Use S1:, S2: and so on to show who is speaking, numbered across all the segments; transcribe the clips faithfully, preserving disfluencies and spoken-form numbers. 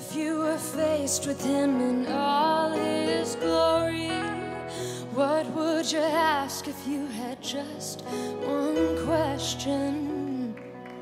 S1: If you were faced with him in all his glory, what would you ask if you had just one question?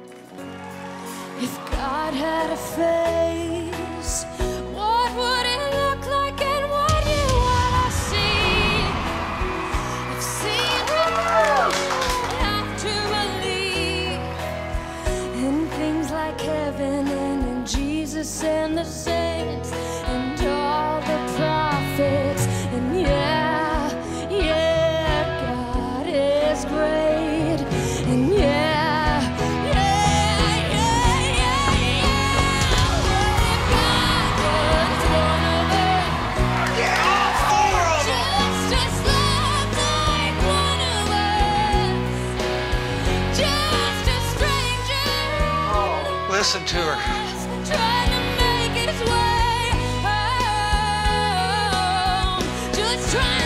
S1: If God had a face, what would it look like and what you wanna see? If seeing him, have to believe in things like heaven and in Jesus and the saints and all the prophets. And yeah, yeah, God is great. And yeah, yeah, yeah, yeah, yeah. What if God was one of us?
S2: Yeah, four of them.
S1: Just as loved like one of us. Just a stranger.
S2: Listen to her.
S1: Trying to make his way home. Just trying